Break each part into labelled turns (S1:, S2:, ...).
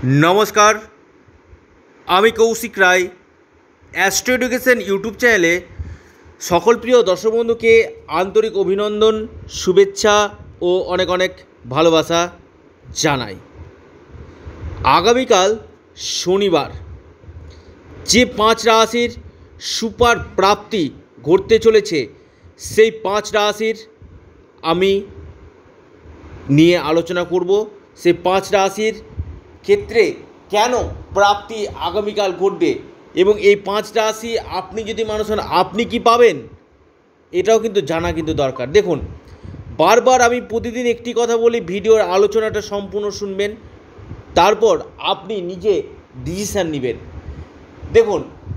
S1: नमस्कार आमी Kaushik Roy Astro Education YouTube चैनले सकल प्रिय दर्शक बंधु के आंतरिक अभिनंदन शुभेच्छा और अनेक अनेक भालोबासा जानाई। आगामीकाल शनिवार जे 5 राशिर सुपार प्राप्ति घटते चलेछे सेई 5 राशिर आमी निये आलोचना करब। से 5 राशिर क्षेत्रे केन प्राप्ति आगामीकाल घटबे एबं এই 5 राशि आपनी यदि मानुष हन आपनी कि पाबेन एटाओ किन्तु जाना किन्तु दरकार। देखुन बार बार आमी प्रतिदिन एकटी कथा बोली, भिडियोर आलोचनाटा सम्पूर्ण शुनबेन, तारपर आपनी निजे डिसिशन नेबेन। देखुन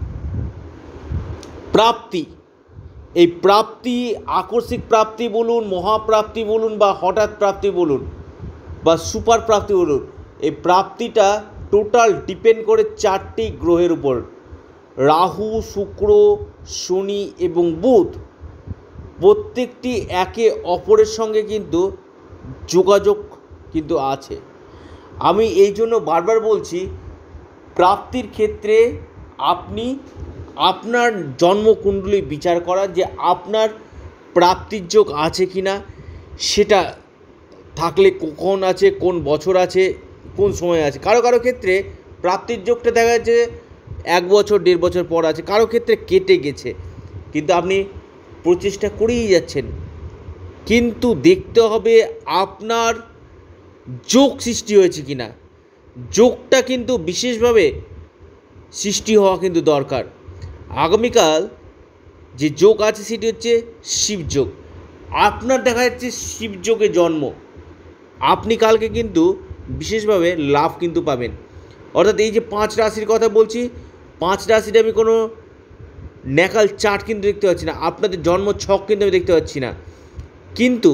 S1: प्राप्ति, এই प्राप्ति আকস্মিক प्राप्ति बोलुन, महाप्राप्ति बोलुन बा हठाৎ प्राप्ति बोलुन बा सुपार प्राप्ति बोलुन, এই प्राप्तिटा टोटाल डिपेंड करे 4टी ग्रहेर ऊपर, राहु शुक्र शनि एवं बुध। प्रत्येकटी एके अपरेर संगे किन्तु जोगाजोग किन्तु आछे। आमी एई जोन्नो बार बार बोलছি प्राप्तिर क्षेत्रे आपनी आपनार जन्मकुंडली विचार करा जे आपनार प्राप्तिर योग आछे किना, सेटा थाकले कখন आछे, कोन बछर आछे, कोन समय आछे। कारो कारो क्षेत्रे प्राप्तिर योगटा देखा जाच्छे 1 बछर 1.5 बछर पर आछे, कारो क्षेत्रे केटे गेछे, किन्तु आपनी प्रचेष्टा करेई जाच्छेन। किन्तु देखते होबे आपनार जोग सृष्टि हयेछे किना, जोगटा किन्तु विशेषभावे सृष्टि हওয়া किन्तु दरकार। आगामीकाल जे जोग आछे सेटी हच्छे शिव जोग। आपनार देखा जाच्छे शिव जोगे जन्म, आपनी कालके किन्तु विशेषभावे लाभ किन्तु पाबेन। अर्थात এই যে 5 রাশির কথা বলছি, 5 রাশিতে আমি কোনো ন্যাকাল চার্ট কিন্তু দেখতে পাচ্ছি না, আপনাদের জন্ম ছক কিন্তু আমি দেখতে পাচ্ছি না। কিন্তু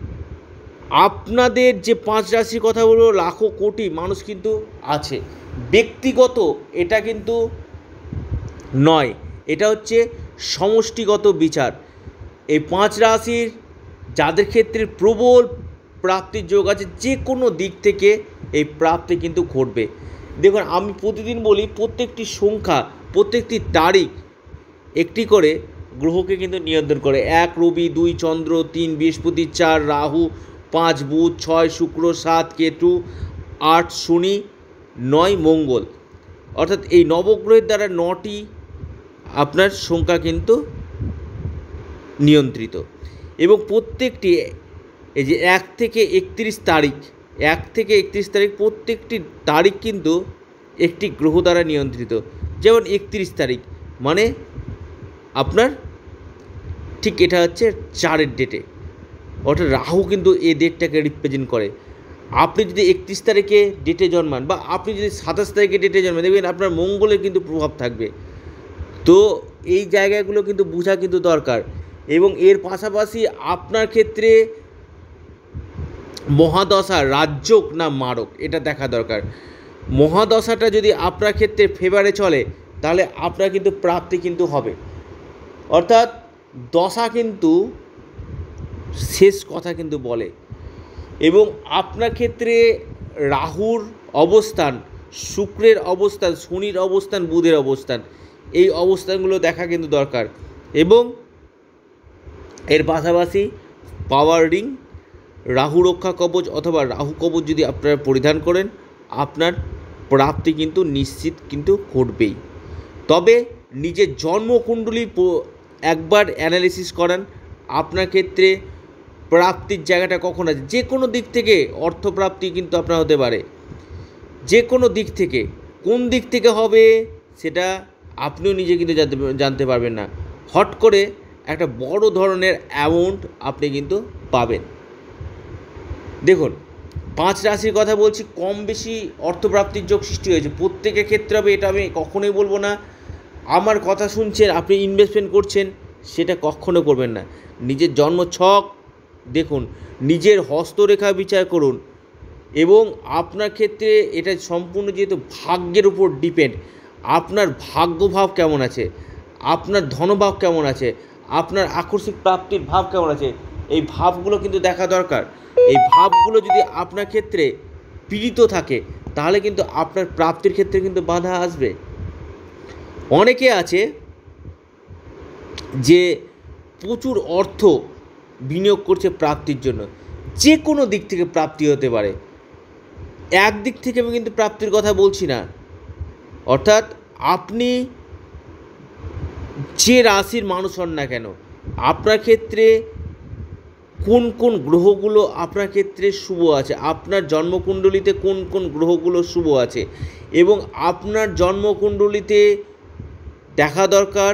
S1: আপনাদের যে 5 রাশির কথা বলবো লাখো কোটি মানুষ কিন্তু আছে। ব্যক্তিগত এটা কিন্তু নয়, এটা হচ্ছে সমষ্টিগত বিচার। এই 5 রাশির যাদের ক্ষেত্রে প্রবল प्राप्तिर योग आछे जे कोनो दिक थेके এই प्राप्ति किन्तु घटबे। देखुन आमी प्रतिदिन बोली प्रत्येकटी संख्या प्रत्येकटी तारीख एकटी करे ग्रहके किन्तु नियंत्रण करे। 1 रवि, 2 चंद्र, 3 बृहस्पति, 4 राहु, 5 बुध, 6 शुक्र, 7 केतु, 8 शनि, 9 मंगल। अर्थात এই নবগ্রহের দ্বারা 9টি আপনার সংখ্যা কিন্তু নিয়ন্ত্রিত এবং প্রত্যেকটি এই যে 1 থেকে 31 তারিখ, 1 থেকে 31 তারিখ প্রত্যেকটি তারিখ কিন্তু একটি গ্রহ দ্বারা নিয়ন্ত্রিত। যেমন 31 তারিখ মানে আপনার ঠিক এটা হচ্ছে 4-এর ডেটে, অর্থাৎ রাহু কিন্তু এই ডেটটাকে রিপ্রেজেন্ট করে। আপনি যদি 31 তারিখে ডেটে জন্মান বা আপনি যদি 27 তারিখে ডেটে জন্মান, দেখবেন আপনার মঙ্গলের কিন্তু প্রভাব থাকবে। তো এই জায়গাগুলো কিন্তু বোঝা কিন্তু দরকার। এবং এর পাশাপাশি আপনার ক্ষেত্রে মহাদশা রাজযোগ না মারক এটা দেখা দরকার। মহাদশাটা যদি আপনার ক্ষেত্রে ফেভারে চলে তাহলে আপনার কিন্তু প্রাপ্তি কিন্তু হবে। অর্থাৎ দশা কিন্তু শেষ কথা কিন্তু বলে। এবং আপনার ক্ষেত্রে রাহুর অবস্থান, শুক্রের অবস্থান, শনির অবস্থান, বুধের অবস্থান, এই অবস্থানগুলো দেখা কিন্তু দরকার। এবং এর পাশাপাশি পাওয়ার রিং, রাহু রক্ষা কবচ অথবা রাহু কবচ যদি আপনারা পরিধান করেন আপনার প্রাপ্তি কিন্তু নিশ্চিত কিন্তু ঘটবেই। তবে নিজের জন্মকুণ্ডলী একবার অ্যানালিসিস করান আপনার ক্ষেত্রে প্রাপ্তির জায়গাটা কখন আছে। যে কোনো দিক থেকে অর্থপ্রাপ্তি কিন্তু আপনার হতে পারে, যে কোনো দিক থেকে। কোন দিক থেকে হবে সেটা আপনিও নিজে কিন্তু জানতে পারবেন না। হট করে একটা বড় ধরনের অ্যামাউন্ট আপনি কিন্তু পাবেন। দেখুন 5 রাশির কথা বলছি, কম বেশি অর্থপ্রাপ্তির যোগ সৃষ্টি হয়েছে, প্রত্যেকের ক্ষেত্রে হবে এটা আমি কখনোই বলবো না। আমার কথা শুনছেন, আপনি ইনভেস্টমেন্ট করছেন, সেটা কখনো করবেন না। নিজের জন্ম ছক দেখুন, নিজের হস্তরেখা বিচার করুন এবং আপনার ক্ষেত্রে এটা সম্পূর্ণ যেহেতু ভাগ্যের উপর ডিপেন্ড, আপনার ভাগ্যভাব কেমন আছে, আপনার ধনভাব কেমন আছে, আপনার আকস্মিক প্রাপ্তির ভাব কেমন আছে, এই ভাবগুলো কিন্তু দেখা দরকার। এই ভাবগুলো যদি আপনার ক্ষেত্রে পীড়িত থাকে তাহলে কিন্তু আপনার প্রাপ্তির ক্ষেত্রে কিন্তু বাধা আসবে। অনেকে আছে যে প্রচুর অর্থ বিনিয়োগ করছে প্রাপ্তির জন্য, যে কোনো দিক থেকে প্রাপ্তি হতে পারে, একদিক থেকে আমি কিন্তু প্রাপ্তির কথা বলছি না। অর্থাৎ আপনি যে রাশির মানুষ হন না কেন, আপনার ক্ষেত্রে কোন কোন গ্রহগুলো আপনার ক্ষেত্রে শুভ আছে, আপনার জন্মকুণ্ডলিতে কোন কোন গ্রহগুলো শুভ আছে, এবং আপনার জন্মকুণ্ডলিতে দেখা দরকার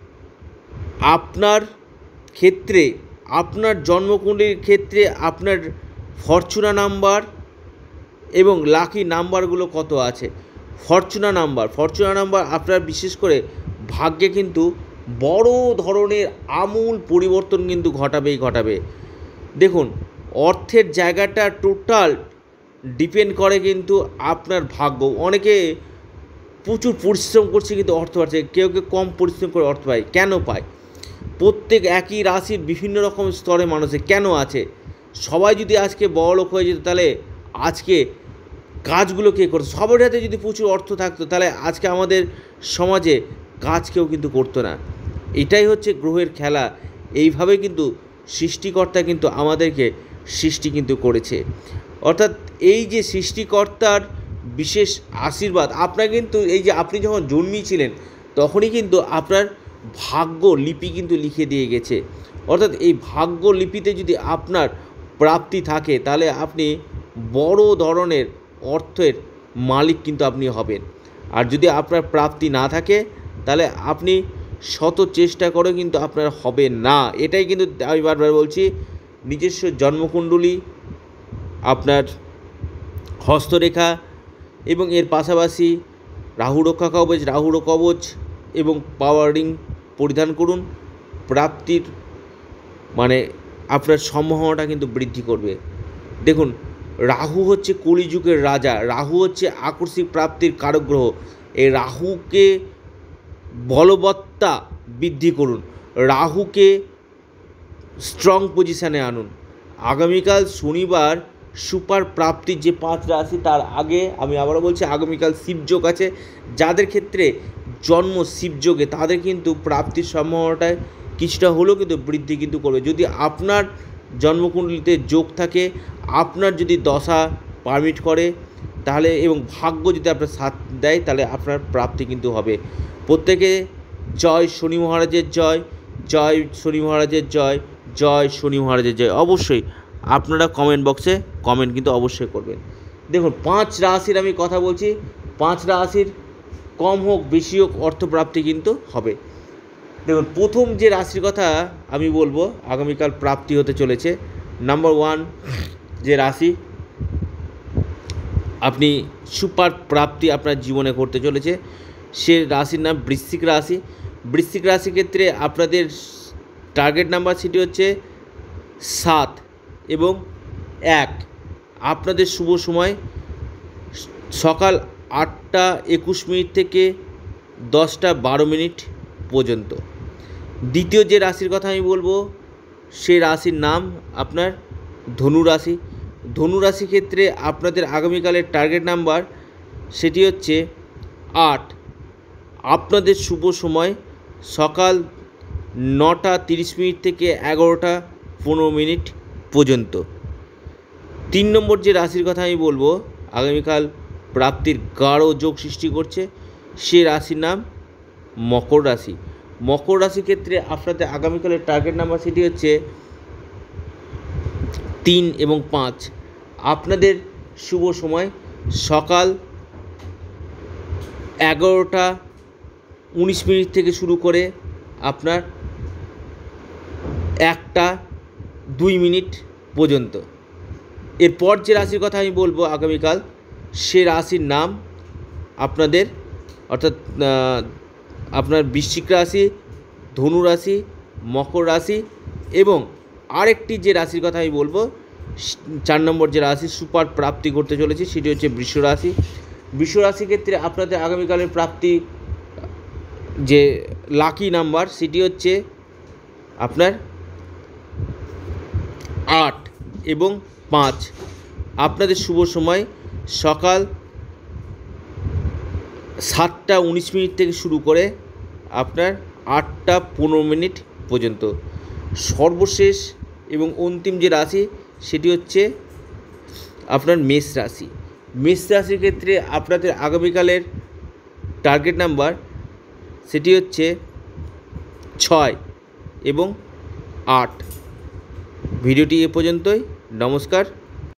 S1: আপনার ক্ষেত্রে, আপনার জন্মকুণ্ডলীর ক্ষেত্রে আপনার ফরচুনা নাম্বার এবং লাকি নাম্বারগুলো কত আছে। ফরচুনা নাম্বার আপনার বিশেষ করে ভাগ্যে কিন্তু বড় ধরনের আমূল পরিবর্তন কিন্তু ঘটাবে। দেখুন, অর্থের জায়গাটা টোটাল ডিপেন্ড করে কিন্তু আপনার ভাগ্য। অনেকে প্রচুর পরিশ্রম করছে কিন্তু অর্থ পাচ্ছে, কেউ কম পরিশ্রম করে অর্থ পায়। কেন পায়? প্রত্যেক একই রাশির বিভিন্ন রকম স্তরে মানুষের কেন আছে। সবাই যদি আজকে বড়লোক হয়ে যেত, তাহলে আজকে কাজগুলো কে করতো? সবার হাতে যদি প্রচুর অর্থ থাকতো, তাহলে আজকে আমাদের সমাজে কাজ কেউ কিন্তু করতো না। এটাই হচ্ছে গ্রহের খেলা। এইভাবে কিন্তু সৃষ্টিকর্তা কিন্তু আমাদেরকে সৃষ্টি কিন্তু করেছে। অর্থাৎ এই যে সৃষ্টিকর্তার বিশেষ আশীর্বাদ আপনার কিন্তু, এই যে আপনি যখন জন্মিয়েছিলেন তখনই কিন্তু আপনার ভাগ্য লিপি কিন্তু লিখে দিয়ে গেছে। অর্থাৎ এই ভাগ্য লিপিতে যদি আপনার প্রাপ্তি থাকে, তাহলে আপনি বড় ধরনের অর্থের মালিক কিন্তু আপনি হবেন। আর যদি আপনার প্রাপ্তি না থাকে, তাহলে আপনি শত চেষ্টা করে কিন্তু আপনার হবে না। এটাই কিন্তু আমি বারবার বলছি, নিজস্ব জন্মকুণ্ডলী, আপনার হস্তরেখা এবং এর পাশাপাশি রাহু কবচ এবং পাওয়ার রিং পরিধান করুন। প্রাপ্তির মানে আপনার সম্ভাবনাটা কিন্তু বৃদ্ধি করবে। দেখুন, রাহু হচ্ছে কলিযুগের রাজা, রাহু হচ্ছে আকস্মিক প্রাপ্তির কারক গ্রহ। এই রাহুকে বলবত্তা বৃদ্ধি করুন, রাহুকে স্ট্রং পজিশানে আনুন। আগামীকাল শনিবার সুপার প্রাপ্তির যে 5 রাশি, তার আগে আমি আবারও বলছি, আগামীকাল শিবযোগ আছে। যাদের ক্ষেত্রে জন্ম শিবযোগে, তাদের কিন্তু প্রাপ্তির সম্ভাবনাটায় কিছুটা হলেও কিন্তু বৃদ্ধি কিন্তু করবে। যদি আপনার জন্মকুণ্ডলিতে যোগ থাকে, আপনার যদি দশা পারমিট করে, তাহলে এবং ভাগ্য যদি আপনার সাথ দেয়, তাহলে আপনার প্রাপ্তি কিন্তু হবে। প্রত্যেকে জয় শনি মহারাজের জয়, জয় শনি মহারাজের জয়, জয় শনি মহারাজের জয়। অবশ্যই আপনারা কমেন্ট বক্সে কমেন্ট কিন্তু অবশ্যই করবেন। দেখুন, 5 রাশির আমি কথা বলছি, 5 রাশির কম হোক বেশি হোক অর্থপ্রাপ্তি কিন্তু হবে। দেখুন, প্রথম যে রাশির কথা আমি বলবো আগামীকাল প্রাপ্তি হতে চলেছে, নাম্বার 1 যে রাশি আপনি সুপার প্রাপ্তি আপনার জীবনে করতে চলেছে, সে রাশির নাম বৃশ্চিক রাশি। বৃশ্চিক রাশির ক্ষেত্রে আপনাদের টার্গেট নাম্বার সেটি হচ্ছে 7 এবং 1। আপনাদের শুভ সময় সকাল 8টা 21 মিনিট থেকে 10টা 12 মিনিট পর্যন্ত। দ্বিতীয় যে রাশির কথা আমি বলবো, সে রাশির নাম আপনার ধনু রাশি। ধনু রাশির ক্ষেত্রে আপনাদের আগামীকালের টার্গেট নাম্বার সেটি হচ্ছে 8। আপনাদের শুভ সময় সকাল 9টা 30 মিনিট থেকে 11টা 15 মিনিট পর্যন্ত। 3 নম্বর যে রাশির কথা আমি বলবো আগামীকাল প্রাপ্তির গাঢ় যোগ সৃষ্টি করছে, সে রাশির নাম মকর রাশি। মকর রাশির ক্ষেত্রে আপনাদের আগামীকালের টার্গেট নাম্বার সেটি হচ্ছে 3 এবং 5। আপনাদের শুভ সময় সকাল 11টা 19 মিনিট থেকে শুরু করে আপনার 1টা 2 মিনিট পর্যন্ত। এরপর যে রাশির কথা আমি বলবো আগামীকাল, সে রাশির নাম আপনাদের অর্থাৎ আপনার বৃশ্চিক রাশি, ধনু রাশি, মকর রাশি এবং আরেকটি যে রাশির কথা আমি বলবো 4 নম্বর যে রাশি সুপার প্রাপ্তি করতে চলেছে, সেটি হচ্ছে বৃষ রাশি। বৃষ রাশির ক্ষেত্রে আপনাদের আগামীকালের প্রাপ্তি যে লাকি নাম্বার সেটি হচ্ছে আপনার 8 এবং 5। আপনাদের শুভ সময় সকাল 7:19 থেকে শুরু করে আপনার 8:15 পর্যন্ত। সর্বশেষ এবং অন্তিম যে রাশি সেটি হচ্ছে আপনার মেষ রাশি। মেষ রাশির ক্ষেত্রে আপনাদের আগামীকালের টার্গেট নাম্বার সেটি হচ্ছে 6 এবং 8। ভিডিওটি এ পর্যন্তই। নমস্কার।